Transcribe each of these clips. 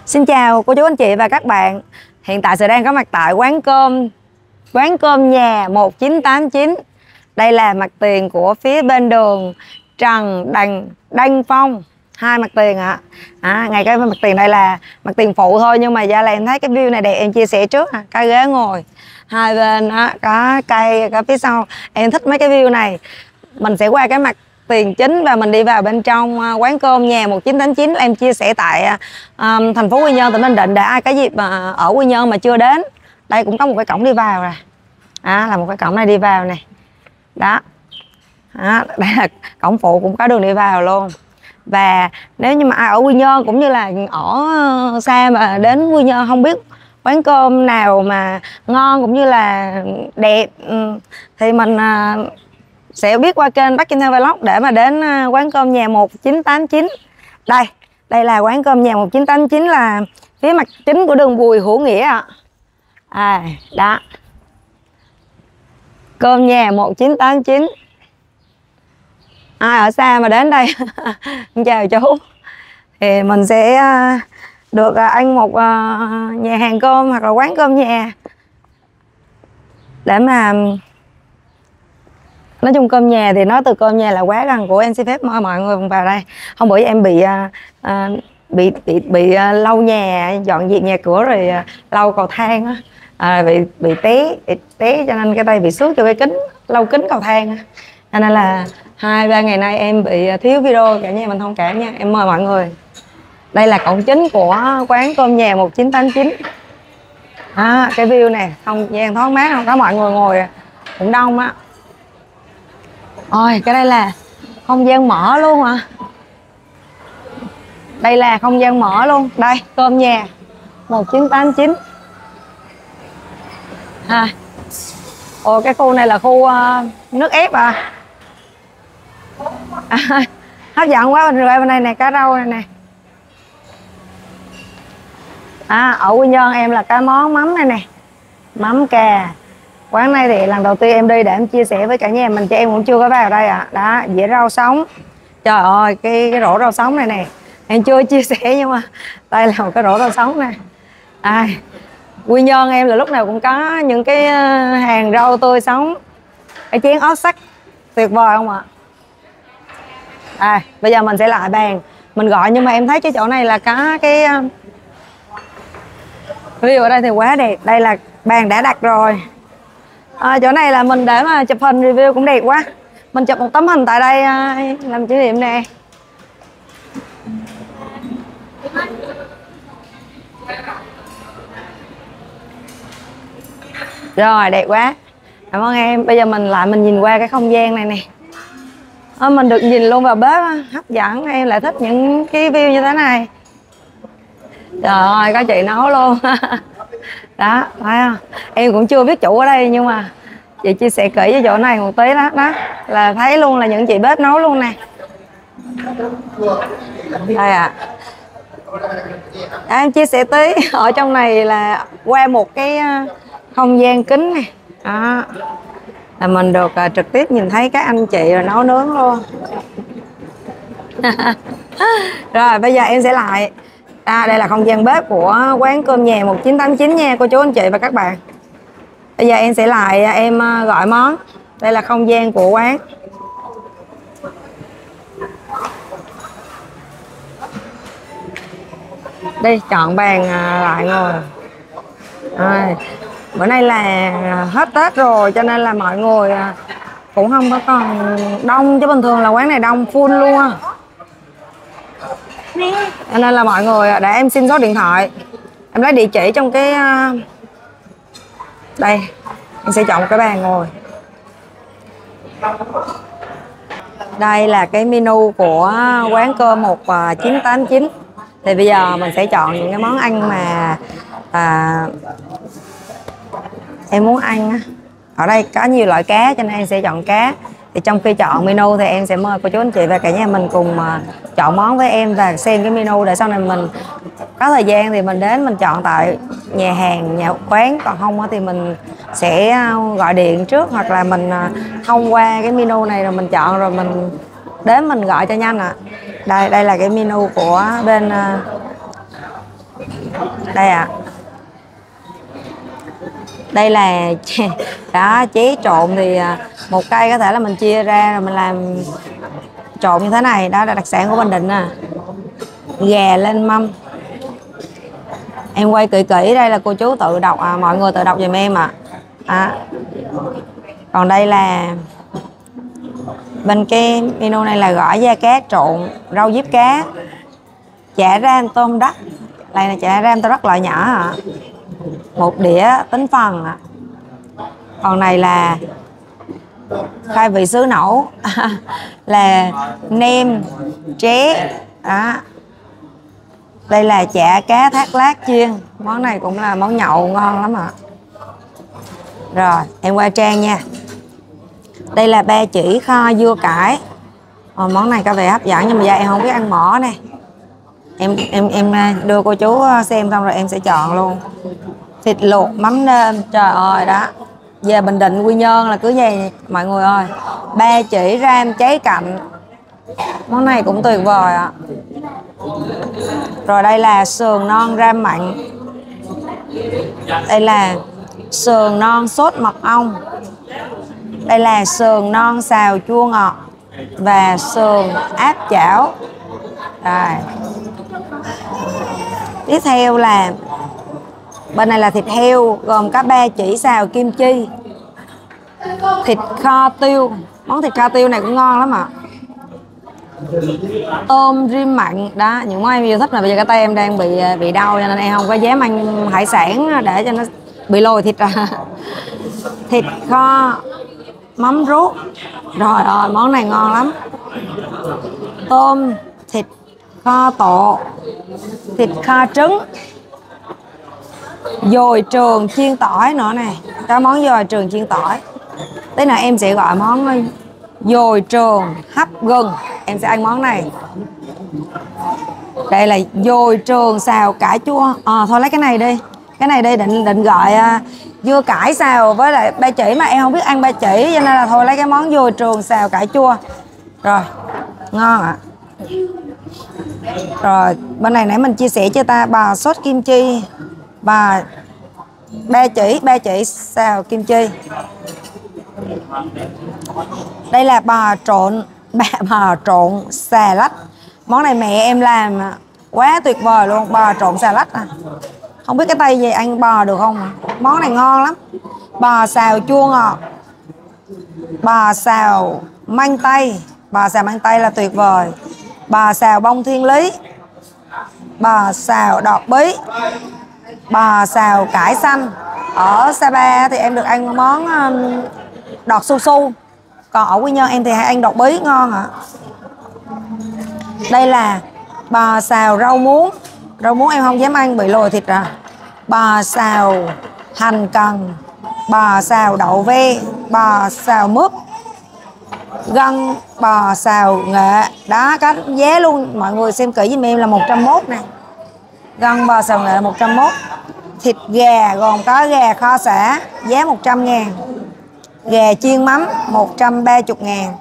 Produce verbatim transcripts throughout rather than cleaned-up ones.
Xin chào cô chú anh chị và các bạn. Hiện tại Sự đang có mặt tại quán cơm Quán cơm nhà một chín tám chín. Đây là mặt tiền của phía bên đường Trần Đăng, Đăng Phong. Hai mặt tiền ạ. À. À, ngay cái mặt tiền đây là mặt tiền phụ thôi. Nhưng mà ra là em thấy cái view này đẹp, em chia sẻ trước. À. Cái ghế ngồi hai bên á, có cây, có phía sau. Em thích mấy cái view này. Mình sẽ qua cái mặt tiền chính và mình đi vào bên trong quán cơm nhà một chín tám chín. Em chia sẻ tại um, thành phố Quy Nhơn, tỉnh Bình Định, để ai có dịp mà ở Quy Nhơn mà chưa đến. Đây cũng có một cái cổng đi vào nè. À, là một cái cổng này đi vào này. Đó. Đó, đây là cổng phụ cũng có đường đi vào luôn. Và nếu như mà ai ở Quy Nhơn cũng như là ở xa mà đến Quy Nhơn không biết quán cơm nào mà ngon cũng như là đẹp thì mình sẽ biết qua kênh Bắc Kim Thanh Vlog để mà đến quán cơm nhà một chín tám chín. Đây, đây là quán cơm nhà một chín tám chín, là phía mặt chính của đường Bùi Hữu Nghĩa ạ. À. À, đó. Cơm nhà một chín tám chín. Ai ở xa mà đến đây chào chú, thì mình sẽ được ăn một nhà hàng cơm hoặc là quán cơm nhà để mà nói chung cơm nhà thì nói từ cơm nhà là quá gần của. Em xin phép mời mọi người vào đây. Hôm bữa em bị à, bị bị bị lau nhà, dọn dẹp nhà cửa rồi lau cầu thang á, à, bị bị té bị té cho nên cái tay bị xước cho cái kính lau kính cầu thang. Cho nên là hai ba ngày nay em bị thiếu video, cả nhà mình thông cảm nha. Em mời mọi người. Đây là cổng chính của quán cơm nhà một chín tám chín. À, cái view này không gian thoáng mát, không có mọi người ngồi cũng đông á. Ôi, cái đây là không gian mở luôn hả? Đây là không gian mở luôn. Đây, cơm nhà một chín tám chín. À. Ồ, cái khu này là khu uh, nước ép à. À, hấp dẫn quá. Mình qua bên đây nè, cá rau này nè. À, ở Quy Nhơn em là cái món mắm này nè, mắm cà. Quán này thì lần đầu tiên em đi để em chia sẻ với cả nhà mình, cho em cũng chưa có vào đây ạ. À. Đó, dĩa rau sống. Trời ơi, cái, cái rổ rau sống này nè em chưa chia sẻ, nhưng mà đây là một cái rổ rau sống nè. À, Quy Nhơn em là lúc nào cũng có những cái hàng rau tươi sống. Cái chén ốp sắt tuyệt vời không ạ? À, bây giờ mình sẽ lại bàn mình gọi, nhưng mà em thấy cái chỗ này là có cái view ở đây thì quá đẹp. Đây là bàn đã đặt rồi. À, chỗ này là mình để mà chụp hình review cũng đẹp quá. Mình chụp một tấm hình tại đây làm kỷ niệm nè. Rồi, đẹp quá. Cảm ơn em. Bây giờ mình lại mình nhìn qua cái không gian này nè. À, mình được nhìn luôn vào bếp, hấp dẫn. Em lại thích những cái view như thế này. Trời ơi, có chị nấu luôn. Đó, thấy không? Em cũng chưa biết chủ ở đây, nhưng mà chị chia sẻ kỹ với chỗ này một tí đó. Đó, là thấy luôn là những chị bếp nấu luôn nè. Đây ạ. À. Em chia sẻ tí. Ở trong này là qua một cái không gian kính này. Đó. Là mình được uh, trực tiếp nhìn thấy các anh chị rồi nấu nướng luôn. Rồi bây giờ em sẽ lại. À, đây là không gian bếp của quán cơm nhà một chín tám chín nha cô chú anh chị và các bạn. Bây giờ em sẽ lại em uh, gọi món. Đây là không gian của quán. Đi chọn bàn uh, lại ngồi. Rồi. Bữa nay là hết Tết rồi cho nên là mọi người cũng không có còn đông, chứ bình thường là quán này đông full luôn á. Cho nên là mọi người, để em xin số điện thoại, em lấy địa chỉ trong cái đây, em sẽ chọn một cái bàn ngồi. Đây là cái menu của quán cơm một chín tám chín. Thì bây giờ mình sẽ chọn những cái món ăn mà à, em muốn ăn á. Ở đây có nhiều loại cá cho nên em sẽ chọn cá. Thì trong khi chọn menu thì em sẽ mời cô chú anh chị và cả nhà mình cùng uh, chọn món với em và xem cái menu, để sau này mình có thời gian thì mình đến mình chọn tại nhà hàng, nhà quán. Còn không thì mình sẽ gọi điện trước, hoặc là mình uh, thông qua cái menu này rồi mình chọn rồi mình đến mình gọi cho nhanh ạ. À. Đây đây là cái menu của bên uh, Đây ạ. À. Đây là đó, chế trộn thì một cây có thể là mình chia ra rồi mình làm trộn như thế này. Đó là đặc sản của Bình Định à. Gà lên mâm. Em quay kỹ kỹ đây là cô chú tự đọc à, mọi người tự đọc giùm em ạ. À. À. Còn đây là bên cái menu này là gỏi da cá trộn rau diếp cá, chả ram tôm đất. Đây là chả ram tôm đất loại nhỏ ạ. À. Một đĩa tính phần ạ. À. Còn này là khai vị sứ nẫu là nem tré. Đó. Đây là chả cá thác lát chiên. Món này cũng là món nhậu ngon lắm ạ. À. Rồi em qua trang nha. Đây là ba chỉ kho dưa cải. Ờ, món này có vẻ hấp dẫn nhưng mà giờ em không biết ăn mỏ nè. Em em em đưa cô chú xem xong rồi em sẽ chọn luôn. Thịt luộc mắm nêm, trời ơi đó. Về Bình Định Quy Nhơn là cứ vậy mọi người ơi. Ba chỉ ram cháy cạnh. Món này cũng tuyệt vời ạ. À. Rồi đây là sườn non ram mặn. Đây là sườn non sốt mật ong. Đây là sườn non xào chua ngọt và sườn áp chảo. Rồi. Tiếp theo là bên này là thịt heo gồm có ba chỉ xào kim chi, thịt kho tiêu. Món thịt kho tiêu này cũng ngon lắm ạ. À. Tôm rim mặn đó, những món em yêu thích mà bây giờ cái tay em đang bị bị đau cho nên em không có dám ăn hải sản để cho nó bị lồi thịt ra. Thịt kho mắm ruốc. Rồi ơi, món này ngon lắm. Tôm thịt kho tộ, thịt kho trứng, dồi trường chiên tỏi nữa nè. Có món dồi trường chiên tỏi. Thế nào em sẽ gọi món dồi trường hấp gừng. Em sẽ ăn món này. Đây là dồi trường xào cải chua. À, thôi lấy cái này đi. Cái này đi định định gọi uh, dưa cải xào với lại ba chỉ mà em không biết ăn ba chỉ cho nên là thôi lấy cái món dồi trường xào cải chua. Rồi, ngon ạ. À. Rồi, bên này nãy mình chia sẻ cho ta bò sốt kim chi và ba chỉ, ba chỉ xào kim chi. Đây là bò trộn, bò trộn xà lách. Món này mẹ em làm quá tuyệt vời luôn, bò trộn xà lách à. Không biết cái tay gì ăn bò được không à? Món này ngon lắm. Bò xào chua ngọt, bò xào măng tây. Bò xào măng tây là tuyệt vời. Bò xào bông thiên lý, bò xào đọt bí, bò xào cải xanh. Ở Sapa thì em được ăn món đọt su su. Còn ở Quy Nhơn em thì hay ăn đọt bí ngon ạ. À. Đây là bò xào rau muống. Rau muống em không dám ăn bị lồi thịt à. Bò xào hành cần, bò xào đậu ve, bò xào mướp, gân bò xào nghệ. Đó, có giá luôn. Mọi người xem kỹ giùm em là một trăm mốt nè. Gân bò xào nghệ là một trăm mốt. Thịt gà gồm có gà kho sả giá một trăm ngàn. Gà chiên mắm một trăm ba mươi ngàn.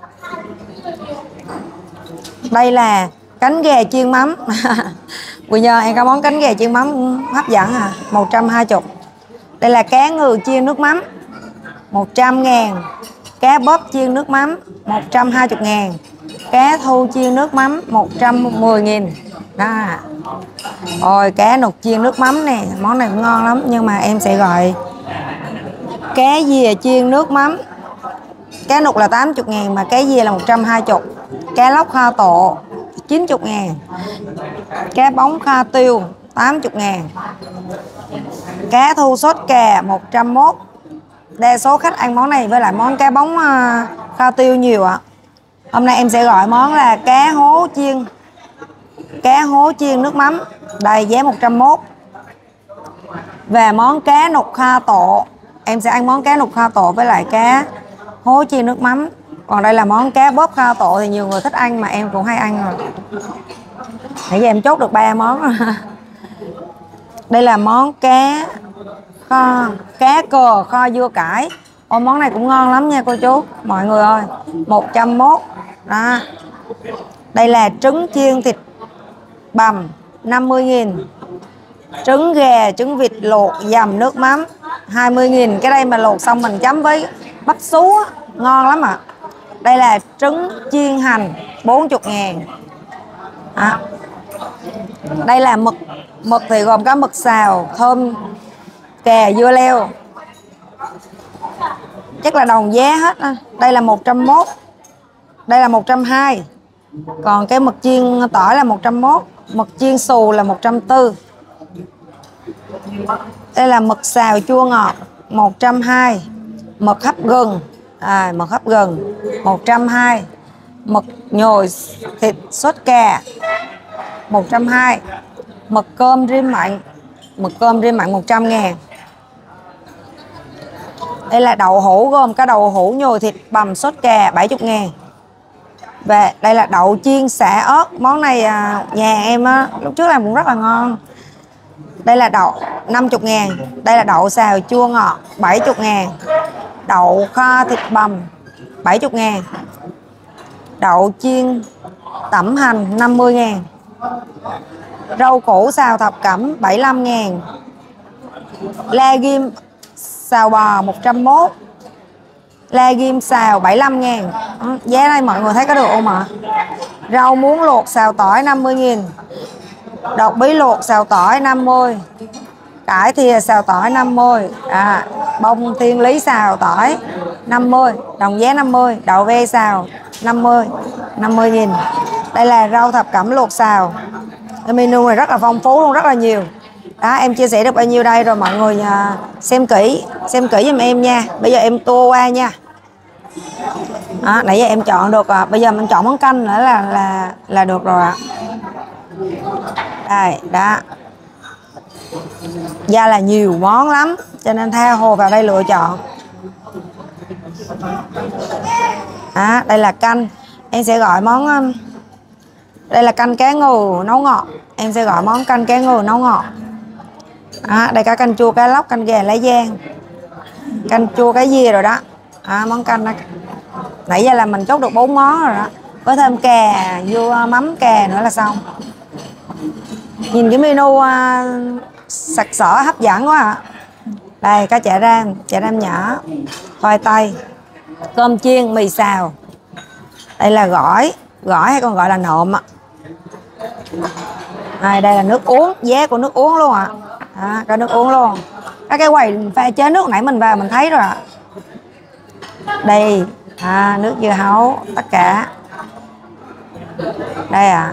Đây là cánh gà chiên mắm. Bây giờ em có món cánh gà chiên mắm hấp dẫn à, một trăm hai mươi. Đây là cá ngừ chiên nước mắm một trăm ngàn. Cá bóp chiên nước mắm một trăm hai mươi ngàn. Cá thu chiên nước mắm một trăm mười nghìn. Đó. Rồi cá nục chiên nước mắm nè. Món này cũng ngon lắm. Nhưng mà em sẽ gọi cá dìa chiên nước mắm. Cá nục là tám mươi ngàn mà cá dìa là một trăm hai mươi. Cá lóc kho tộ chín mươi ngàn. Cá bóng kho tiêu tám mươi ngàn. Cá thu sốt cà một trăm mốt. Đa số khách ăn món này với lại món cá bóng kho tiêu nhiều ạ. À. Hôm nay em sẽ gọi món là cá hố chiên. Cá hố chiên nước mắm. Đây giá một trăm mốt. Và món cá nục kho tộ. Em sẽ ăn món cá nục kho tộ với lại cá hố chiên nước mắm. Còn đây là món cá bóp kho tộ thì nhiều người thích ăn mà em cũng hay ăn rồi. Nãy giờ em chốt được ba món. Đây là món cá kho, cá cờ kho dưa cải. Ôi món này cũng ngon lắm nha cô chú. Mọi người ơi, một trăm mốt. Đó. Đây là trứng chiên thịt bằm năm mươi nghìn. Trứng gà, trứng vịt luộc, dầm nước mắm hai mươi nghìn. Cái đây mà luộc xong mình chấm với bắp sú á, ngon lắm ạ. À. Đây là trứng chiên hành bốn mươi ngàn. À. Đây là mực. Mực thì gồm có mực xào, thơm, kè, dưa leo. Chắc là đồng giá hết. À. Đây là một trăm mốt. Đây là một trăm hai. Còn cái mực chiên tỏi là một trăm mốt. Mực chiên xù là một trăm tư. Đây là mực xào chua ngọt một trăm hai. Mực hấp gừng, à, mực hấp gừng một trăm hai. Mực nhồi thịt sốt cà một trăm hai. Mực cơm rim mặn, mực cơm rim mặn một trăm ngàn. Đây là đậu hũ gồm có đậu hũ nhồi thịt bằm sốt cà bảy mươi ngàn. Và đây là đậu chiên xả ớt. Món này à, nhà em á, lúc trước làm cũng rất là ngon. Đây là đậu năm mươi ngàn. Đây là đậu xào chua ngọt bảy mươi ngàn. Đậu kho thịt bằm bảy mươi ngàn. Đậu chiên tẩm hành năm mươi ngàn. Rau củ xào thập cẩm bảy mươi lăm ngàn. La ghim xào bò một trăm mốt. La ghim xào bảy mươi lăm ngàn. Giá này mọi người thấy có được không ạ? Rau muống luộc xào tỏi năm mươi nghìn. Đậu bí luộc xào tỏi năm mươi. Cải thìa xào tỏi năm mươi. À, bông thiên lý xào tỏi năm mươi. Đồng giá năm mươi. Đậu ve xào năm mươi. năm mươi nghìn. Đây là rau thập cẩm luộc xào. Cái menu này rất là phong phú luôn, rất là nhiều. Đó, em chia sẻ được bao nhiêu đây rồi mọi người à, xem kỹ. Xem kỹ giùm em nha. Bây giờ em tua qua nha. Đó, nãy giờ em chọn được à. Bây giờ mình chọn món canh nữa là là là được rồi ạ. Đây, đó. Da là nhiều món lắm, cho nên tha hồ vào đây lựa chọn. Đó, đây là canh. Em sẽ gọi món. Đây là canh cá ngừ nấu ngọt. Em sẽ gọi món canh cá ngừ nấu ngọt. Đó, đây có canh chua cá lóc, canh gà lá giang, canh chua cá dìa rồi đó. Đó, món canh đó. Nãy giờ là mình chốt được bốn món rồi đó. Có thêm cà, dưa mắm cà nữa là xong. Nhìn cái menu uh, sặc sỡ hấp dẫn quá ạ. À. Đây có chả ram, chả ram nhỏ, khoai tây, cơm chiên, mì xào. Đây là gỏi, gỏi hay còn gọi là nộm ạ. À, đây là nước uống, giá của nước uống luôn ạ. À. Đó, có nước uống luôn. Các cái quầy pha chế nước nãy mình vào mình thấy rồi ạ. À. Đây, à, nước dưa hấu, tất cả. Đây ạ. À.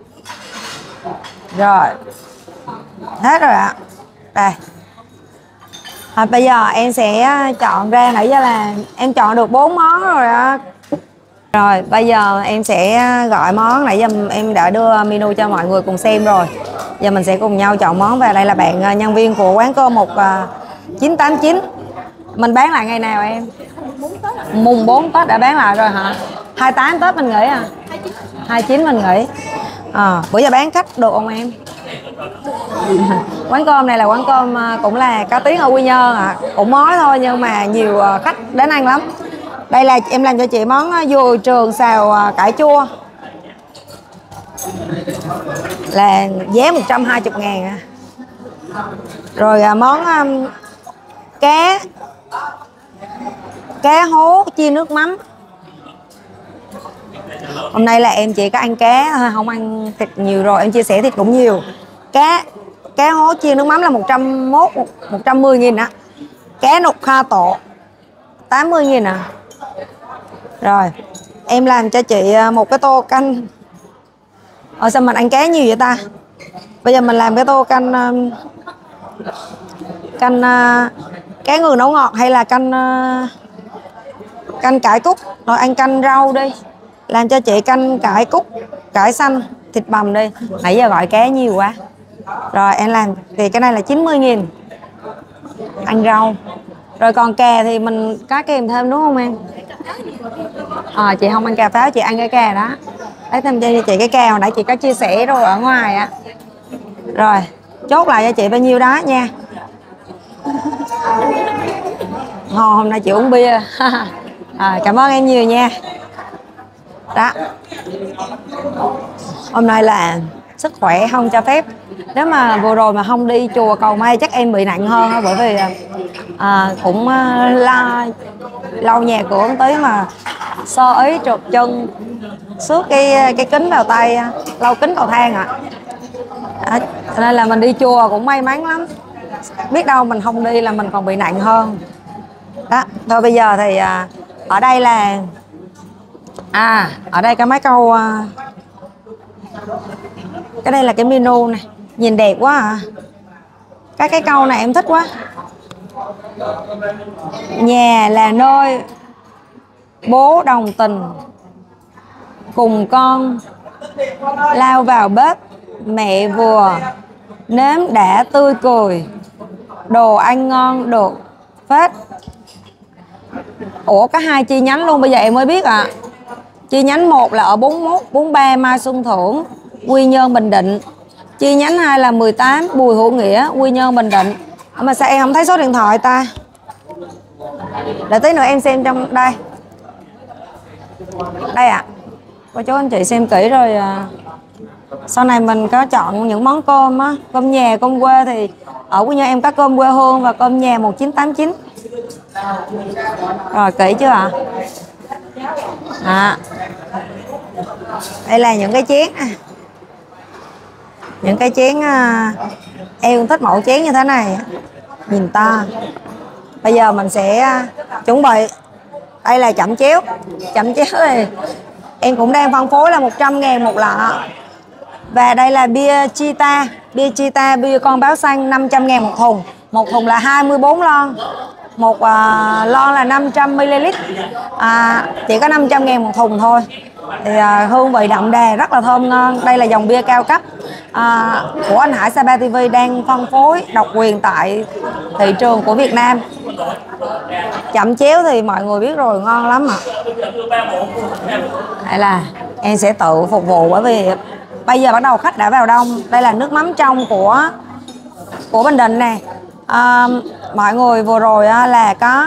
Rồi. Hết rồi ạ. À. Đây. À, bây giờ em sẽ chọn ra, nãy giờ là em chọn được bốn món rồi ạ. À. Rồi, bây giờ em sẽ gọi món. Nãy giờ em đã đưa menu cho mọi người cùng xem rồi. Giờ mình sẽ cùng nhau chọn món. Và đây là bạn nhân viên của quán cơm một chín tám chín. Mình bán lại ngày nào em? Mùng bốn Tết đã bán lại rồi hả? hai mươi tám Tết mình nghỉ à? hai mươi chín mình nghỉ. À, bữa giờ bán khách được không em? Quán cơm này là quán cơm cũng là có tiếng ở Quy Nhơn ạ. À. Cũng mới thôi nhưng mà nhiều khách đến ăn lắm. Đây là em làm cho chị món dừa trường xào cải chua. Là giá một trăm hai mươi ngàn. À. Rồi món um, cá cá hố chiên nước mắm. Hôm nay là em chỉ có ăn cá thôi, không ăn thịt nhiều rồi. Em chia sẻ thịt cũng nhiều. Cá cá hố chiên nước mắm là một trăm mốt, một trăm mười nghìn á. Cá nục kho tổ tám mươi nghìn à. Rồi em làm cho chị một cái tô canh. Ờ sao mình ăn cá nhiều vậy ta? Bây giờ mình làm cái tô canh Canh cá ngừ nấu ngọt hay là canh Canh cải cúc. Rồi ăn canh rau đi. Làm cho chị canh cải cúc, cải xanh, thịt bằm đi. Nãy giờ gọi cá nhiều quá. Rồi em làm thì cái này là chín mươi nghìn. Ăn rau. Rồi còn cà thì mình có kèm thêm đúng không em? À, chị không ăn cà pháo, chị ăn cái cà đó. Lấy thêm cho chị cái cà hồi nãy chị có chia sẻ rồi ở ngoài á. Rồi chốt lại cho chị bao nhiêu đó nha. Hồ hôm nay chị uống bia. À, cảm ơn em nhiều nha. Đó. Hôm nay là sức khỏe không cho phép. Nếu mà vừa rồi mà không đi chùa cầu may chắc em bị nặng hơn, bởi vì à, cũng la lau nhà cửa một tí mà sơ ý trượt chân xước cái cái kính vào tay, lau kính cầu thang ạ. À. À, nên là mình đi chùa cũng may mắn lắm, biết đâu mình không đi là mình còn bị nặng hơn đó. Thôi bây giờ thì à, ở đây là à ở đây có mấy câu à, cái đây là cái menu này, nhìn đẹp quá à. Các cái câu này em thích quá. Nhà là nơi bố đồng tình cùng con lao vào bếp, mẹ vừa nếm đã tươi cười, đồ ăn ngon được phết. Ủa có hai chi nhánh luôn, bây giờ em mới biết ạ. À. Chi nhánh một là ở bốn mươi mốt, bốn mươi ba Mai Xuân Thưởng, Quy Nhơn, Bình Định. Chi nhánh hai là mười tám Bùi Hữu Nghĩa, Quy Nhơn, Bình Định. Mà sao em không thấy số điện thoại ta? Để tí nữa em xem trong đây. Đây ạ. À. Cô chú anh chị xem kỹ rồi à. Sau này mình có chọn những món cơm á, cơm nhà, cơm quê thì ở Quy Nhơn em có cơm quê hương và cơm nhà một chín tám chín. Rồi kỹ chưa ạ? À? À. Đây là những cái chén. Những cái chén à, em thích mẫu chén như thế này, nhìn to. Bây giờ mình sẽ à, chuẩn bị. Đây là chẩm chéo. Chẩm chéo thì em cũng đang phân phối là một trăm ngàn một lọ. Và đây là bia Chita. Bia Chita, bia con báo xanh, năm trăm ngàn một thùng. Một thùng là hai mươi bốn lon. Một uh, lon là năm trăm mi li lít. À, chỉ có năm trăm ngàn một thùng thôi. Thì uh, hương vị đậm đà, rất là thơm ngon. Đây là dòng bia cao cấp à, của anh Hải Sapa ti vi đang phân phối độc quyền tại thị trường của Việt Nam. Chẩm chéo thì mọi người biết rồi, ngon lắm ạ. Đây là em sẽ tự phục vụ, bởi vì bây giờ bắt đầu khách đã vào đông. Đây là nước mắm trong của của Bình Định nè. À, mọi người vừa rồi á, là có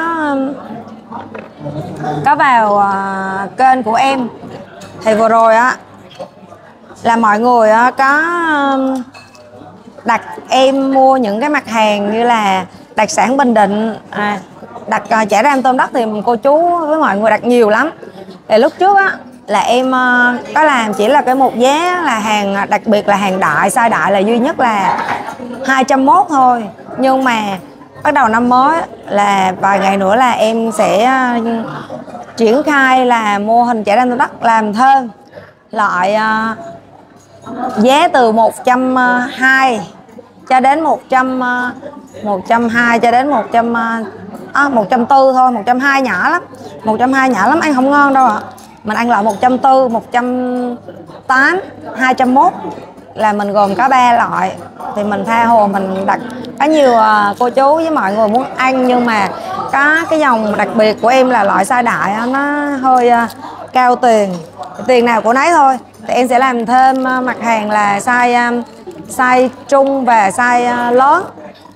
có vào à, kênh của em thì vừa rồi á là mọi người á, có đặt em mua những cái mặt hàng như là đặc sản Bình Định, à, đặt uh, chả ram tôm đất thì cô chú với mọi người đặt nhiều lắm. Thì lúc trước á là em uh, có làm chỉ là cái một giá là hàng đặc biệt là hàng đại, size đại là duy nhất là hai trăm mốt thôi. Nhưng mà bắt đầu năm mới là vài ngày nữa là em sẽ uh, triển khai là mô hình chả ram tôm đất, làm thêm loại uh, giá từ một trăm hai cho đến một trăm một trăm hai cho đến một trăm à, một trăm tư thôi. Một trăm hai nhỏ lắm, một trăm hai nhỏ lắm, ăn không ngon đâu ạ. À. Mình ăn loại một trăm tư, một trăm tám, hai trăm mốt là mình gồm có ba loại. Thì mình tha hồ mình đặt. Có nhiều cô chú với mọi người muốn ăn, nhưng mà có cái dòng đặc biệt của em là loại size đại nó hơi cao tiền, tiền nào của nấy thôi. Thì em sẽ làm thêm mặt hàng là size size trung và size lớn,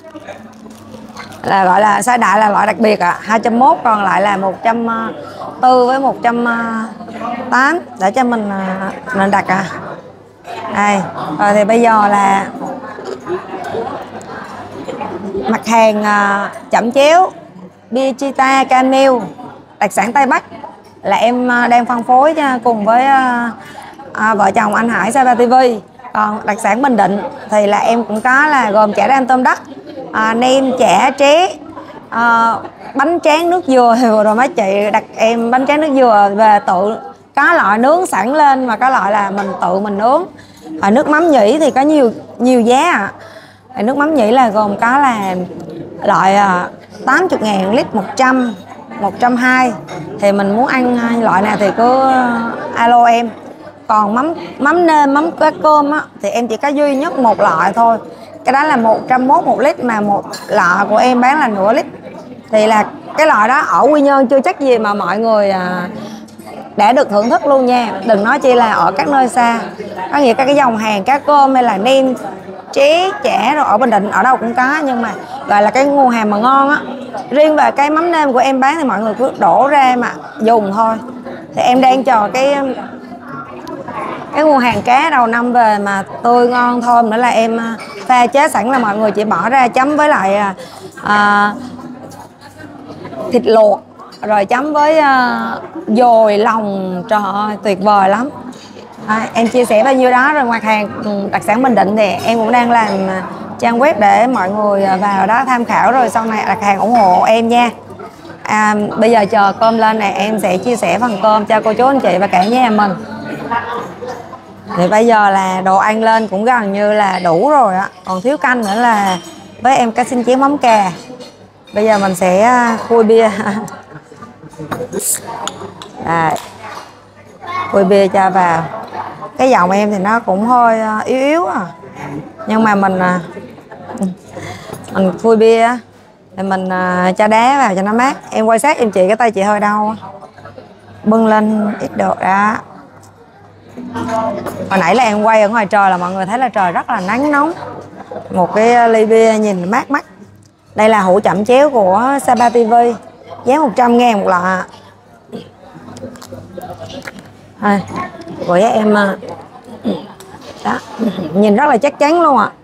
là gọi là size đại là loại đặc biệt ạ, à, hai trăm mốt, còn lại là một trăm tư với một trăm tám để cho mình mình đặt à. Đây, rồi thì bây giờ là mặt hàng chẩm chéo bia Chita Camel đặc sản Tây Bắc là em đang phân phối cùng với à, vợ chồng anh Hải Sapa ti vi. Còn đặc sản Bình Định thì là em cũng có là gồm chả ram tôm đất, à, nem chả tré, à, bánh tráng nước dừa. Thì vừa rồi mấy chị đặt em bánh tráng nước dừa về tự có loại nướng sẵn lên, mà có loại là mình tự mình nướng. À, nước mắm nhĩ thì có nhiều nhiều giá ạ. À. Nước mắm nhĩ là gồm có là loại à, tám mươi ngàn lít, một trăm, một trăm hai. Thì mình muốn ăn loại nào thì cứ alo em. Còn mắm mắm nêm, mắm cá cơm á, thì em chỉ có duy nhất một loại thôi. Cái đó là một trăm mốt một lít, mà một lọ của em bán là nửa lít. Thì là cái loại đó ở Quy Nhơn chưa chắc gì mà mọi người à, đã được thưởng thức luôn nha. Đừng nói chi là ở các nơi xa. Có nghĩa các cái dòng hàng cá cơm hay là nem, chế, chả rồi ở Bình Định ở đâu cũng có. Nhưng mà gọi là cái nguồn hàng mà ngon á. Riêng về cái mắm nêm của em bán thì mọi người cứ đổ ra mà dùng thôi. Thì em đang chờ cái cái nguồn hàng cá đầu năm về mà tươi ngon thơm nữa là em pha chế sẵn, là mọi người chỉ bỏ ra chấm với lại à, thịt luộc rồi chấm với uh, dồi lòng. Trời ơi tuyệt vời lắm. À, em chia sẻ bao nhiêu đó rồi. Mặt hàng đặc sản Bình Định thì em cũng đang làm trang web để mọi người vào đó tham khảo, rồi sau này đặt hàng ủng hộ em nha. À, bây giờ chờ cơm lên này em sẽ chia sẻ phần cơm cho cô chú anh chị và cả nhà mình. Thì bây giờ là đồ ăn lên cũng gần như là đủ rồi á, còn thiếu canh nữa là với em cá xin chén mắm cà. Bây giờ mình sẽ khui bia. Đây, khui bia cho vào. Cái giọng em thì nó cũng hơi yếu yếu à, nhưng mà mình mình khui bia thì mình cho đá vào cho nó mát. Em quay sát em chị, cái tay chị hơi đau, bưng lên ít được đó. Hồi nãy là em quay ở ngoài trời là mọi người thấy là trời rất là nắng nóng. Một cái ly bia nhìn mát mắt. Đây là hũ chẩm chéo của Sapa ti vi, giá một trăm ngàn một lọ. À, với em đó, nhìn rất là chắc chắn luôn ạ.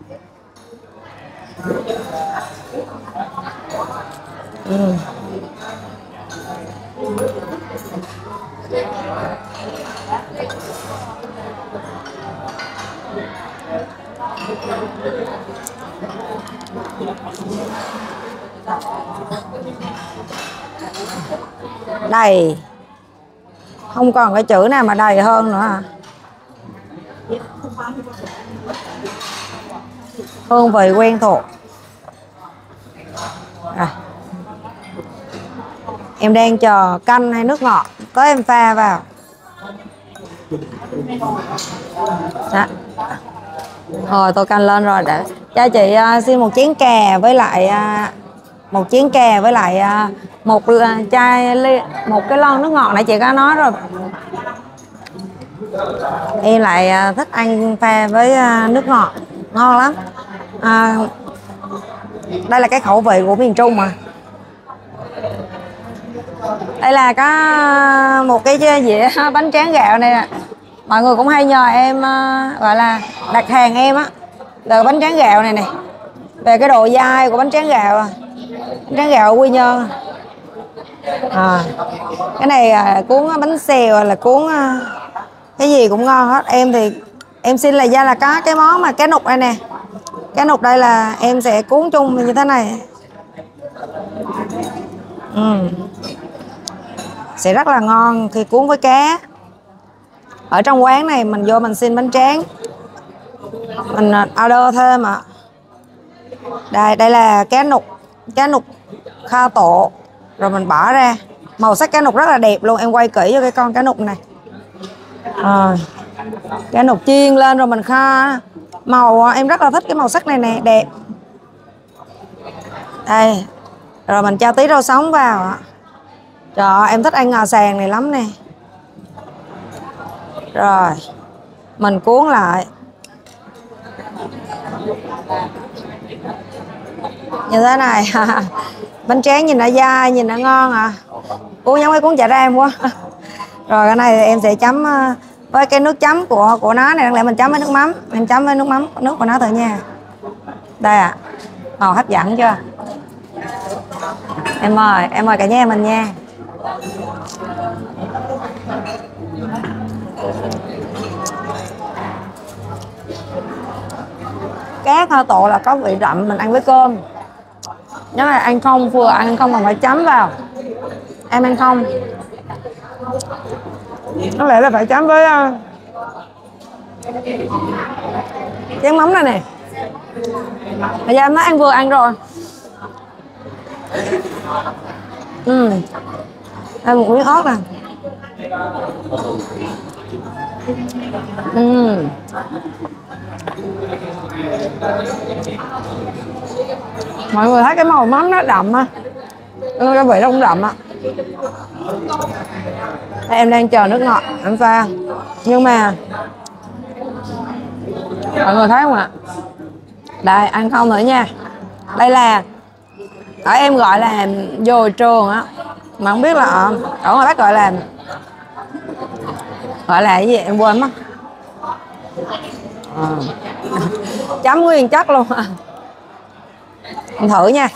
Ừ. Đầy, không còn cái chữ nào mà đầy hơn nữa à. Hương vị quen thuộc. À, em đang chờ canh hay nước ngọt, tới em pha vào. Đó. Rồi tôi canh lên rồi, để cho chị uh, xin một chén cà với lại uh, một chén cà với lại uh, một uh, chai ly, một cái lon nước ngọt nãy chị có nói rồi. Em lại uh, thích ăn pha với uh, nước ngọt, ngon lắm. Uh, đây là cái khẩu vị của miền Trung mà. Đây là có một cái dĩa bánh tráng gạo này nè. Mọi người cũng hay nhờ em uh, gọi là đặt hàng em á, là bánh tráng gạo này nè. Về cái độ dai của bánh tráng gạo, bánh tráng gạo ở Quy Nhơn. À, cái này uh, cuốn bánh xèo là cuốn uh, cái gì cũng ngon hết. Em thì em xin là ra là có cái món mà cá nục đây nè. Cá nục đây là em sẽ cuốn chung như thế này. Ừ. Sẽ rất là ngon khi cuốn với cá. Ở trong quán này mình vô mình xin bánh tráng, mình order thêm ạ. Đây, đây là cá nục, cá nục kho tộ. Rồi mình bỏ ra. Màu sắc cá nục rất là đẹp luôn. Em quay kỹ cho cái con cá nục này. À, cá nục chiên lên rồi mình kho. Màu em rất là thích cái màu sắc này nè, đẹp. Đây. Rồi mình cho tí rau sống vào ạ. Trời ơi, em thích ăn ngò sàn này lắm nè. Rồi mình cuốn lại như thế này. Bánh tráng nhìn nó dai, nhìn nó ngon à. Cuốn giống cái cuốn chả ram quá. Rồi cái này thì em sẽ chấm với cái nước chấm của của nó này. Đáng lẽ mình chấm với nước mắm, em chấm với nước mắm, nước của nó thôi nha. Đây ạ. À. Màu hấp dẫn chưa? Em mời, em mời cả nhà mình nha. Cá kho tộ là có vị đậm, mình ăn với cơm. Nếu mà ăn không, vừa ăn không còn phải chấm vào. Em ăn không, có lẽ là phải chấm với uh, chén mắm này nè. Bây giờ em nói ăn vừa ăn rồi. Ừ. Đây một miếng ớt nè. Ừ. Mọi người thấy cái màu mắm nó đậm á, cái vị nó cũng đậm á. Em đang chờ nước ngọt em pha, nhưng mà mọi người thấy không ạ? Đây ăn không nữa nha. Đây là ở em gọi là dồi trường á, mà không biết là ở, ở ngoài Bắc gọi là gọi là cái gì em quên mất. À. Chấm nguyên chất luôn. Mình thử nha.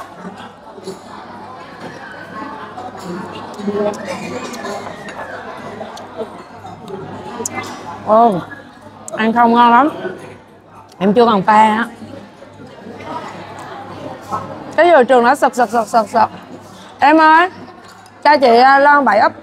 Ồ, ăn không ngon lắm. Em chưa còn pha á. Cái dừa trường nó sực sực sực sực sực. Em ơi, cho chị lon bảy úp.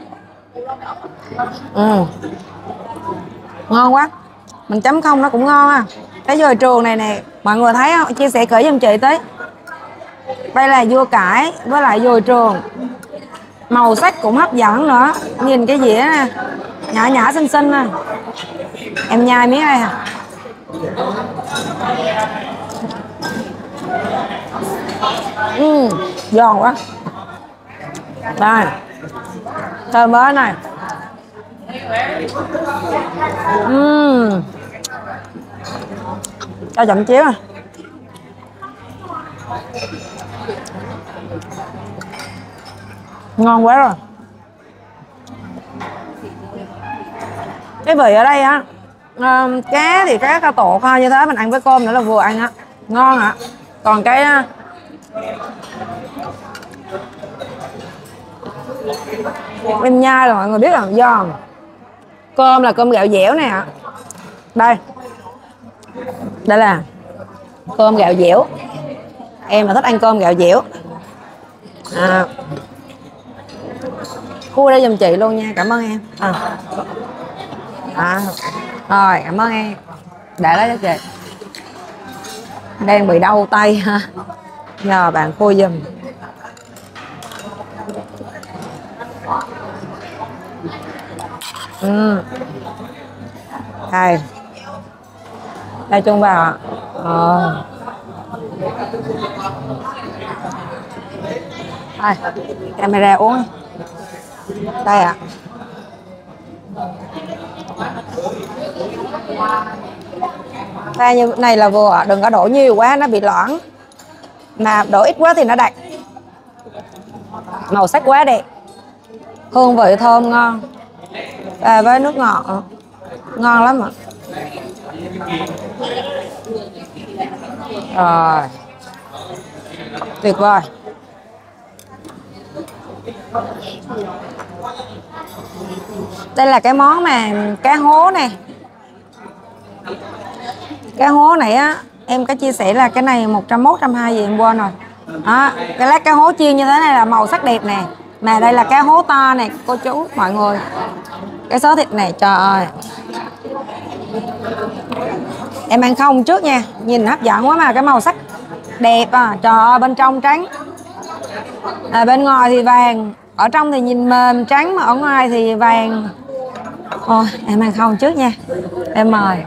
Ừ. Ngon quá. Mình chấm không nó cũng ngon à. Cái dừa trường này nè, mọi người thấy không? Chia sẻ kỹ giùm chị tới. Đây là dưa cải với lại dừa trường. Màu sắc cũng hấp dẫn nữa. Nhìn cái dĩa nè, nhỏ nhỏ xinh xinh nè. Em nhai miếng đây à. Ừ, giòn quá. Đây, thơm mới này. Uhm. Cho chậm chiếu à. Ngon quá rồi. Cái vị ở đây á, uh, cá thì cá cao tổ kho như thế mình ăn với cơm nữa là vừa ăn á, ngon ạ. Còn cái em nhai là mọi người biết là giòn. Cơm là cơm gạo dẻo nè ạ. Đây, đây là cơm gạo dẻo. Em là thích ăn cơm gạo dẻo. À, cua đây giùm chị luôn nha, cảm ơn em. À. À. Rồi, cảm ơn em. Để đó cho chị. Đang bị đau tay ha. Nhờ bạn khui giùm. Ừ. Đây. Đây chung vào ạ. Ờ. Đây, camera uống. Đây ạ. Pha như này là vừa, đừng có đổ nhiều quá nó bị loãng. Mà đổ ít quá thì nó đặc. Màu sắc quá đẹp. Hương vị thơm ngon. Và với nước ngọt ngon lắm ạ. Rồi. Tuyệt vời. Đây là cái món mà cá hố nè. Cá hố này á, em có chia sẻ là cái này một trăm mốt, một trăm hai mươi gì em quên rồi. Đó, cái lát cá hố chiên như thế này là màu sắc đẹp nè. Mà đây là cá hố to nè, cô chú mọi người. Cái số thịt này trời ơi. Em ăn không trước nha, nhìn hấp dẫn quá mà cái màu sắc đẹp à, trời ơi bên trong trắng. À, bên ngoài thì vàng, ở trong thì nhìn mềm trắng mà ở ngoài thì vàng. Thôi em ăn không trước nha. Em mời.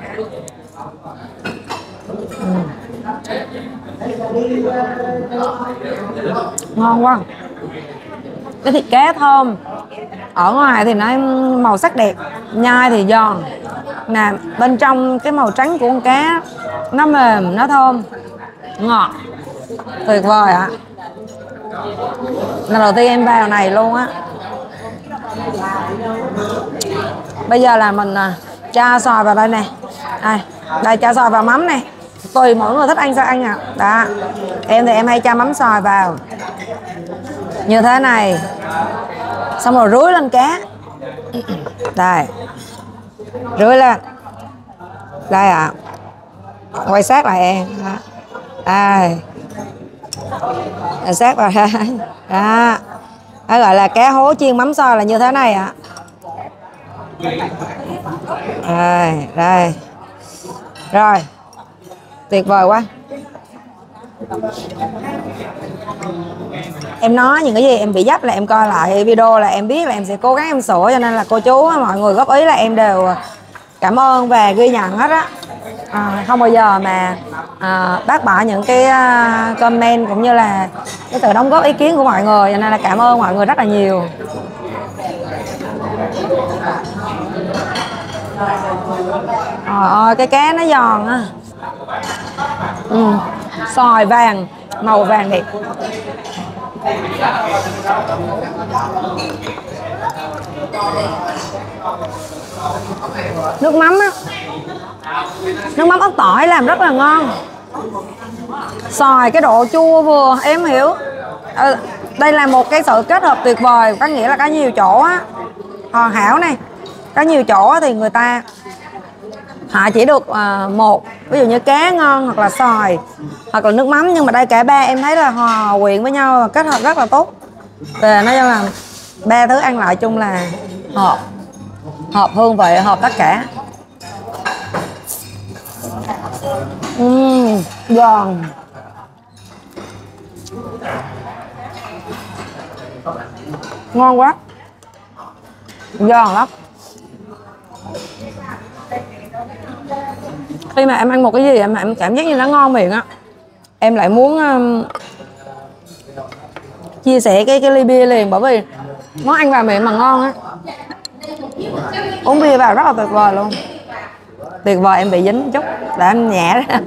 Ừ. Ngon quá. Cái thịt cá thơm. Ở ngoài thì nó màu sắc đẹp, nhai thì giòn. Nè, bên trong cái màu trắng của con cá nó mềm, nó thơm, ngọt. Tuyệt vời ạ. À. Lần đầu tiên em vào này luôn á. Bây giờ là mình cho xoài vào đây nè. Đây, đây cho xoài vào mắm nè. Tùy mỗi người thích ăn sao ăn ạ. À. Đó. Em thì em hay cho mắm xoài vào. Như thế này. Xong rồi rưới lên cá. Đây. Rưới lên. Đây ạ. À. Quay sát lại em. Đó. Đây. Quay sát vào đây. Đó. Đó gọi là cá hố chiên mắm xoài là như thế này ạ. À. Đây. Đây. Rồi. Tuyệt vời quá. Em nói những cái gì em bị dấp là em coi lại video là em biết là em sẽ cố gắng em sửa, cho nên là cô chú mọi người góp ý là em đều cảm ơn và ghi nhận hết á. À, không bao giờ mà à, bác bỏ những cái uh, comment cũng như là cái sự đóng góp ý kiến của mọi người, cho nên là cảm ơn mọi người rất là nhiều. Trời ơi cái cá nó giòn á. Ừ. Xoài vàng, màu vàng đẹp. Nước mắm á, Nước mắm ớt tỏi làm rất là ngon. Xoài cái độ chua vừa em hiểu. À, đây là một cái sự kết hợp tuyệt vời, có nghĩa là có nhiều chỗ á, hoàn hảo này, có nhiều chỗ thì người ta họ chỉ được uh, một, ví dụ như cá ngon hoặc là xoài hoặc là nước mắm, nhưng mà đây cả ba em thấy là hòa quyện với nhau, kết hợp rất là tốt. Về nói chung là ba thứ ăn lại chung là hợp, hợp hương vị, hợp tất cả. Uhm, giòn. Ngon quá. Giòn lắm. Khi mà em ăn một cái gì mà em cảm giác như nó ngon miệng á, em lại muốn um, chia sẻ cái cái ly bia liền, bởi vì món ăn vào miệng mà ngon á, uống bia vào rất là tuyệt vời luôn. Tuyệt vời, em bị dính chút để em nhẹ ra.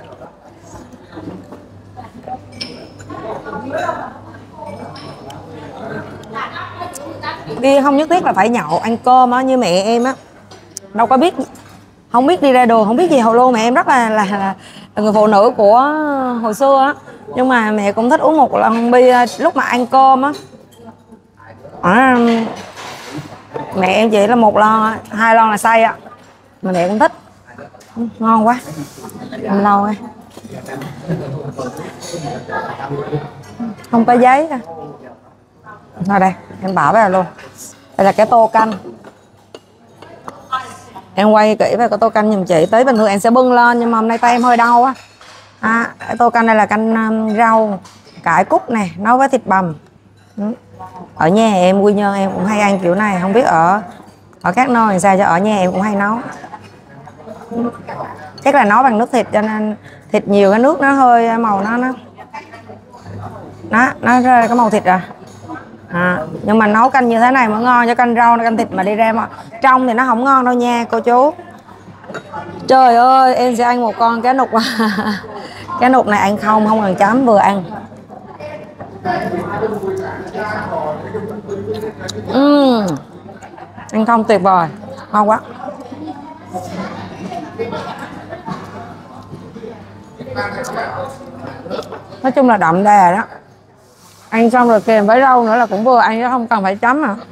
Bia không nhất thiết là phải nhậu, ăn cơm á, như mẹ em á đâu có biết, không biết đi ra đường, không biết gì hầu luôn. Mẹ em rất là, là là người phụ nữ của hồi xưa á, nhưng mà mẹ cũng thích uống một lần bia lúc mà ăn cơm á. À, mẹ em chỉ là một lon á, hai lon là say á, mà mẹ cũng thích. Ngon quá. Làm lâu ấy. Không có giấy à. Rồi đây, em bỏ vào luôn. Đây là cái tô canh. Em quay kỹ về cái tô canh giùm chị. Tới bình thường em sẽ bưng lên, nhưng mà hôm nay tay em hơi đau á. À, cái tô canh này là canh um, rau cải cúc này, nấu với thịt bằm. Ở nhà em Quy Nhơn em cũng hay ăn kiểu này, không biết ở ở các nơi thì sao, cho ở nhà em cũng hay nấu. Chắc là nấu bằng nước thịt cho nên thịt nhiều, cái nước nó hơi màu nó nó nó nó rơi cái màu thịt rồi. À, nhưng mà nấu canh như thế này mới ngon, cho canh rau canh thịt mà đi ra mà trong thì nó không ngon đâu nha cô chú. Trời ơi, em sẽ ăn một con cá nục. Cá nục này ăn không không cần chấm, vừa ăn. Uhm, ăn không tuyệt vời, ngon quá. Nói chung là đậm đà đó. Ăn xong rồi kèm với rau nữa là cũng vừa ăn chứ không cần phải chấm à.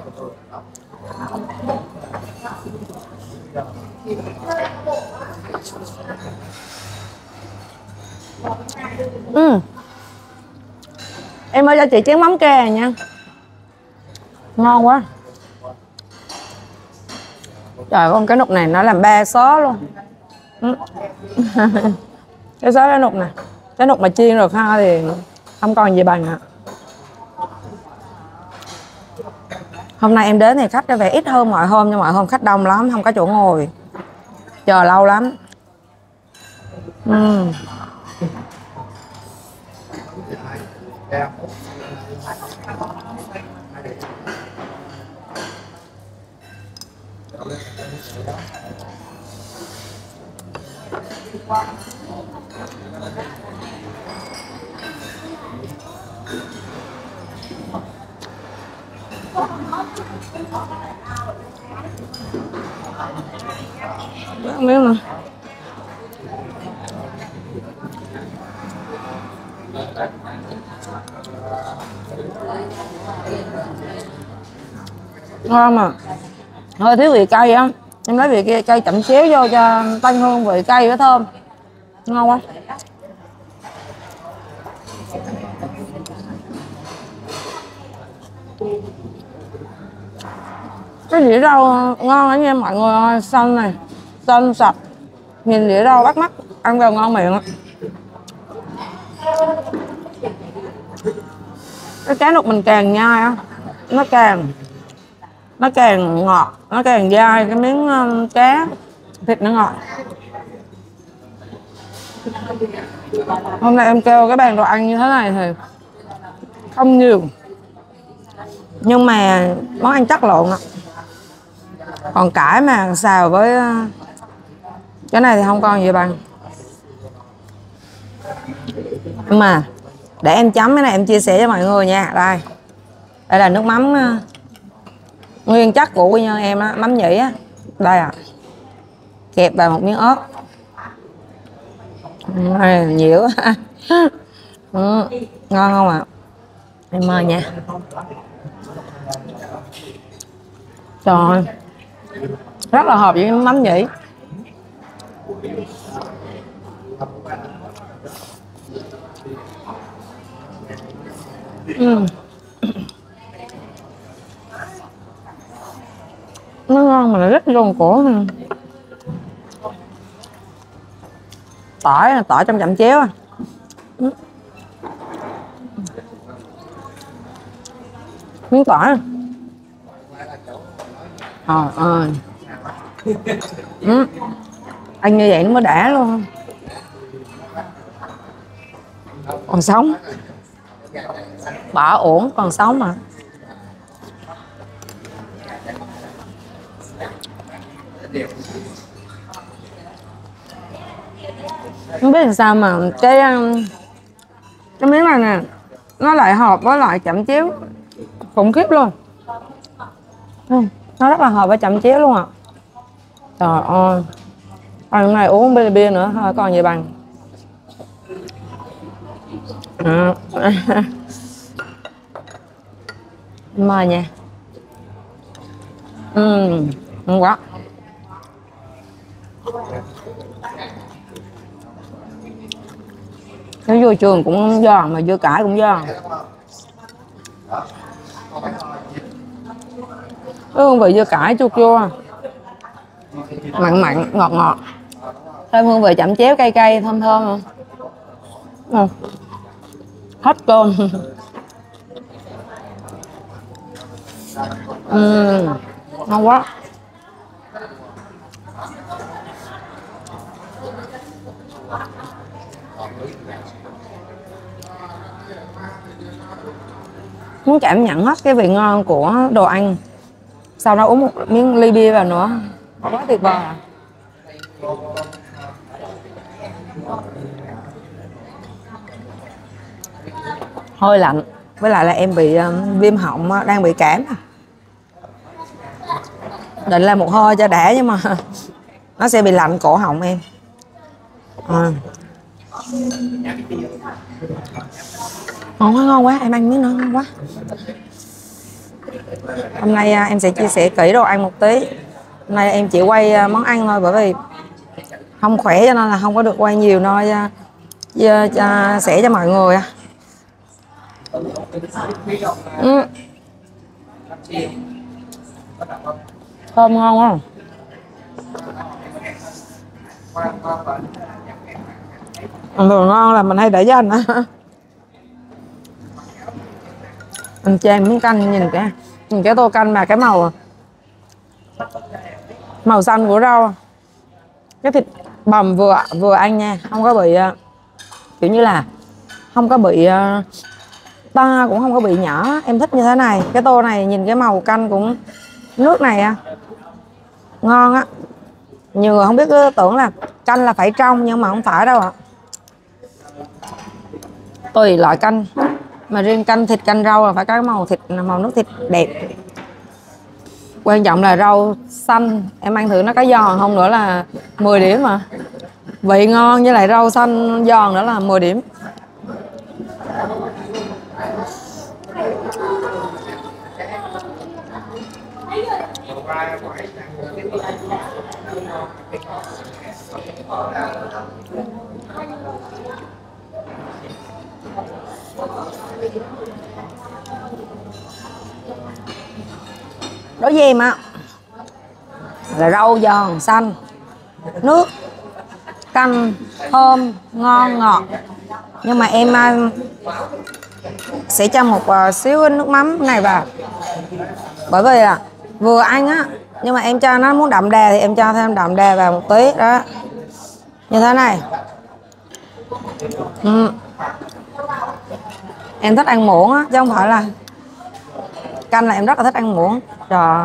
Ừ. Em ơi cho chị chén mắm kè nha. Ngon quá. Trời, con cái nục này nó làm ba xó luôn. Ừ. Cái xó cái nục này, cái nục mà chiên rồi ha thì không còn gì bằng ạ. Hôm nay em đến thì khách có vẻ ít hơn mọi hôm, nhưng mọi hôm khách đông lắm, không có chỗ ngồi, chờ lâu lắm. Uhm. Không biết nữa. Ngon mà hơi thiếu vị cay á, em lấy vị kia cay chậm xíu vô cho tanh hương vị cay với thơm. Ngon quá. Cái dĩa rau ngon lắm nha mọi người ơi, xanh này, xanh sạch, nhìn dĩa rau bắt mắt, ăn vào ngon miệng. Cái cá nục mình càng nhai á, nó càng nó càng ngọt, nó càng dai, cái miếng cá thịt nó ngọt. Hôm nay em kêu cái bàn đồ ăn như thế này thì không nhiều, nhưng mà món ăn chất lộn ạ. Còn cải mà xào với cái này thì không còn gì bằng. Nhưng mà để em chấm cái này em chia sẻ cho mọi người nha. Đây, đây là nước mắm nguyên chất của Quy Nhơn em á, mắm nhĩ á. Đây à, kẹp vào một miếng ớt. này nhiều quá. Ừ, ngon không ạ? Em mời nha. Trời ơi, rất là hợp với mắm nhĩ. Ừ. Nó ngon mà nó rất giòn cổ. Tỏi tỏi trong chẩm chéo à. Ừ. Miếng tỏi. Trời ơi. Ừ. Ăn như vậy nó mới đã luôn. Còn sống. Bỏ ổn còn sống mà. Không biết làm sao mà cái cái miếng này nè nó lại hợp với lại chẩm chéo khủng khiếp luôn. Ừ, nó rất là hợp với chẩm chéo luôn ạ. À. Trời ơi, ăn này uống bia bia nữa thôi còn gì bằng. À. Mời nha. Ừ, ngon quá. Cái dưa trường cũng giòn mà dưa cải cũng giòn. Cái hương vị dưa cải chua chua, mặn mặn, ngọt ngọt. Thêm hương vị chẩm chéo cay cay thơm thơm không? Ừ. Hết cơm. Ừ, ngon quá. Muốn cảm nhận hết cái vị ngon của đồ ăn, sau đó uống một miếng ly bia vào nữa, quá tuyệt vời. Hơi lạnh, với lại là em bị um, viêm họng, đang bị cảm. Định là một hơi cho đã nhưng mà nó sẽ bị lạnh cổ họng em. À. Ngon quá, ngon quá, em ăn miếng nữa, ngon quá. Hôm nay em sẽ chia sẻ kỹ đồ ăn một tí. Hôm nay em chỉ quay món ăn thôi, bởi vì không khỏe cho nên là không có được quay nhiều thôi, chia sẻ cho mọi người. Ừ. Thơm ngon không? Thường ngon là mình hay để dành á. Mình chan miếng canh, nhìn cái nhìn cái tô canh mà cái màu màu xanh của rau, cái thịt bằm vừa vừa ăn nha, không có bị kiểu như là không có bị to, cũng không có bị nhỏ. Em thích như thế này. Cái tô này nhìn cái màu canh cũng nước này à, ngon á. Nhiều người không biết, tưởng là canh là phải trong nhưng mà không phải đâu ạ. Tùy loại canh, mà riêng canh thịt canh rau là phải có màu thịt, màu nước thịt đẹp. Quan trọng là rau xanh em ăn thử nó có giòn không nữa là mười điểm mà. Vị ngon với lại rau xanh giòn nữa là mười điểm. Đối với em á là rau giòn xanh, nước canh thơm ngon ngọt, nhưng mà em sẽ cho một xíu nước mắm này vào, bởi vì là vừa ăn á, nhưng mà em cho nó muốn đậm đà thì em cho thêm đậm đà vào một tí đó, như thế này. Ừ. Em thích ăn muỗng á, chứ không phải là canh, là em rất là thích ăn muỗng. Trời.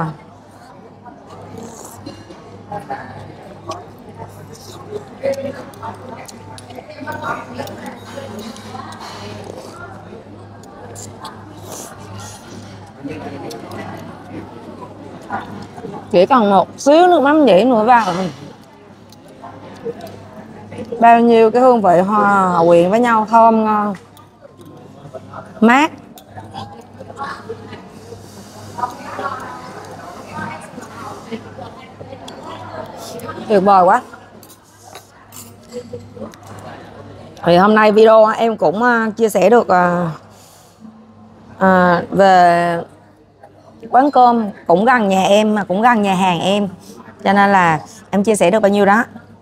Chỉ còn một xíu nước mắm nhĩ nữa vào. bao nhiêu cái hương vị hòa quyện với nhau, thơm ngon, mát. Tuyệt vời quá. Thì hôm nay video em cũng chia sẻ được à, về quán cơm cũng gần nhà em mà cũng gần nhà hàng em, cho nên là em chia sẻ được bao nhiêu đó.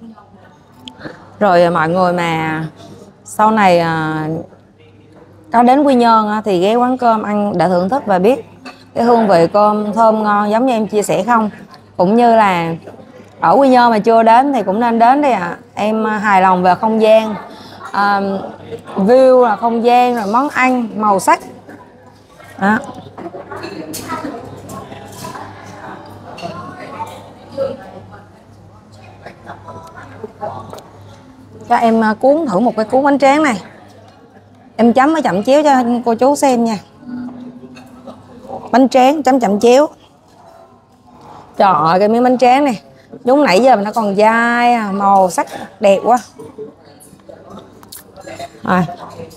Rồi mọi người mà sau này à, có đến Quy Nhơn thì ghé quán cơm ăn để thưởng thức và biết cái hương vị cơm thơm ngon giống như em chia sẻ không. Cũng như là ở Quy Nhơn mà chưa đến thì cũng nên đến đi ạ. À. Em hài lòng về không gian, à, view là không gian, rồi món ăn, màu sắc đó. Cho em cuốn thử một cái cuốn bánh tráng này. Em chấm với chậm chéo cho cô chú xem nha. Bánh tráng chấm chậm chéo. Trời ơi, cái miếng bánh tráng này đúng nãy giờ mà nó còn dai, màu sắc đẹp quá. Rồi.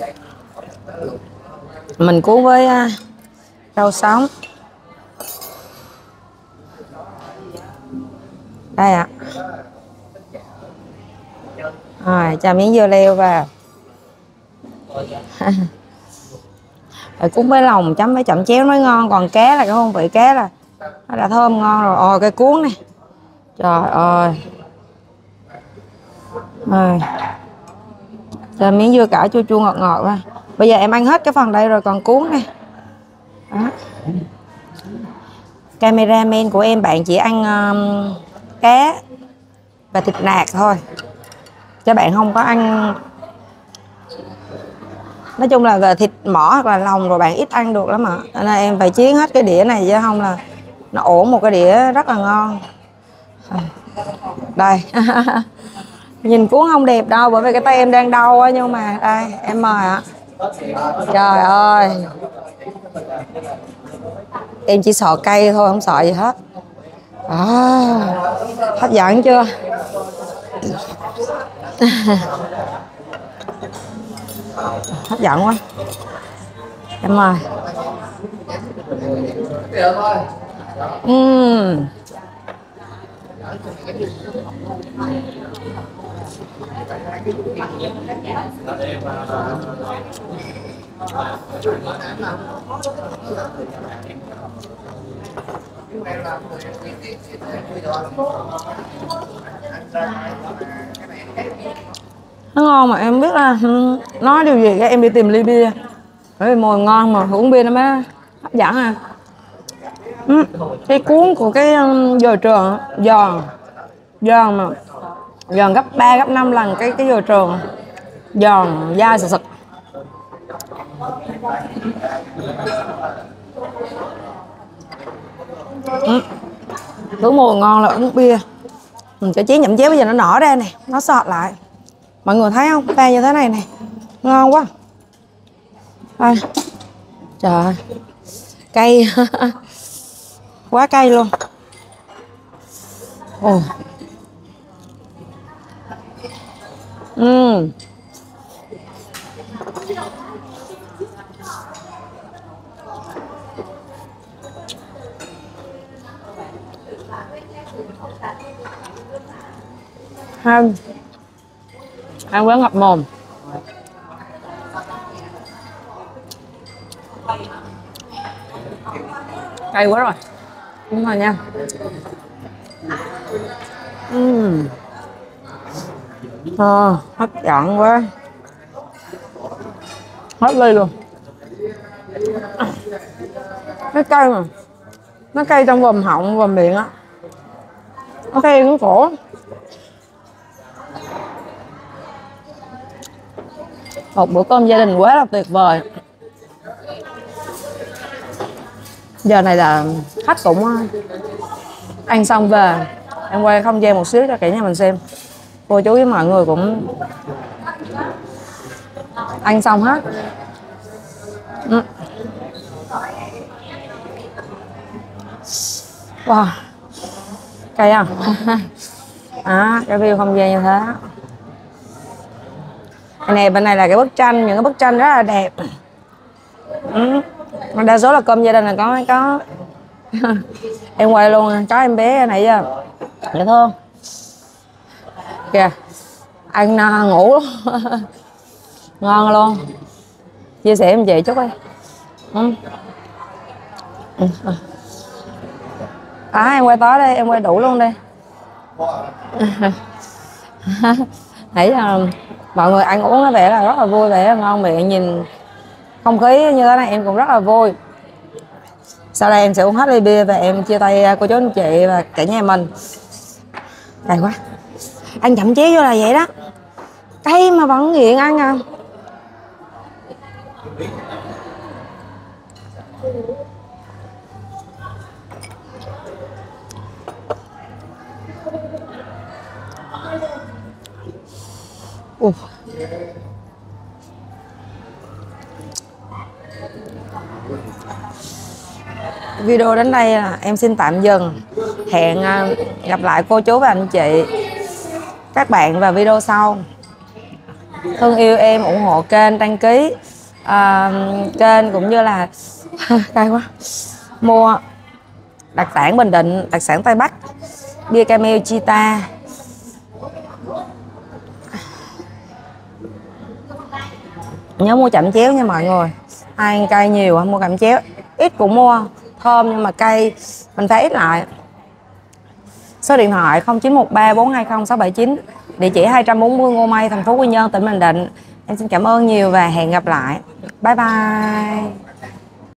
Mình cuốn với rau sống. Đây ạ. À. Rồi, cho miếng dưa leo vào. Rồi cuốn với lòng chấm với chậm chéo mới ngon. Còn cá là cái hương vị cá là nó đã thơm ngon rồi. Ôi cái cuốn này, trời ơi. Rồi. Cho miếng dưa cải chua chua ngọt ngọt ra. Bây giờ em ăn hết cái phần đây rồi còn cuốn này đó. Cameraman của em bạn chỉ ăn um, cá và thịt nạc thôi, cho bạn không có ăn, nói chung là về thịt mỏ hoặc là lòng rồi bạn ít ăn được lắm ạ. Nên là em phải chiến hết cái đĩa này chứ không là nó ổn một cái đĩa rất là ngon. Đây. Nhìn cuốn không đẹp đâu bởi vì cái tay em đang đau á, nhưng mà đây em mời ạ. Trời ơi, em chỉ sợ cay thôi, không sợ gì hết. À, hấp dẫn chưa? Hấp dẫn quá. Em mời. Uhm. Nó ngon mà em biết là nói điều gì cái em đi tìm ly bia, bởi vì mồi ngon mà uống bia nó mới hấp dẫn à. Cái cuốn của cái dừa trường giòn giòn mà giòn gấp ba gấp năm lần cái cái dừa trường, giòn dai sực sực. Thứ mùi ngon là uống bia. Mình cái chén nhậm chéo bây giờ nó nở ra này, nó sọt lại. Mọi người thấy không? Pha như thế này này, ngon quá. À, trời ơi, cay. Quá cay luôn. Ồ. Uhm. Ăn ăn quá ngập mồm. Cay quá rồi. Đúng rồi nha. Uhm. À, hấp dẫn quá. Hết ly luôn. Nó cay mà. Nó cay trong vùng họng, vùng miệng á. Nó cay cái cổ. Một bữa cơm gia đình quá là tuyệt vời. Giờ này là khách cũng ăn xong về. Em quay không gian một xíu cho cả nhà mình xem. Cô chú với mọi người cũng ăn xong hết. Ừ. Wow, cay không? À, cái view không gian như thế. Cái này bên này là cái bức tranh, những cái bức tranh rất là đẹp. Ừ. Đa số là cơm gia đình là có có em quay luôn, có em bé này chưa, dễ thương kìa, ăn no ngủ luôn. Ngon luôn, chia sẻ em chị chút đi. Ừ. Ừ. À, em quay tới đây, em quay đủ luôn đi. Nãy giờ mọi người ăn uống nó vẻ là rất là vui, vẻ là ngon miệng, nhìn không khí như thế này em cũng rất là vui. Sau đây em sẽ uống hết ly bia và em chia tay cô chú anh chị và cả nhà mình. Cay quá, ăn chậm chế vô là vậy đó, cay mà vẫn nghiện ăn à. Uh. Video đến đây là em xin tạm dừng. Hẹn gặp lại cô chú và anh chị các bạn vào video sau. Thương yêu em, ủng hộ kênh, đăng ký uh, kênh cũng như là cay quá, mua đặc sản Bình Định, đặc sản Tây Bắc, bia Camel Chita. Nhớ mua chậm chéo nha mọi người. Ai ăn cay nhiều mua chậm chéo, ít cũng mua, thơm nhưng mà cay mình phải ít lại. Số điện thoại không chín một ba bốn hai không sáu bảy chín, địa chỉ hai trăm bốn mươi Ngô Mây, thành phố Quy Nhơn, tỉnh Bình Định. Em xin cảm ơn nhiều và hẹn gặp lại. Bye bye.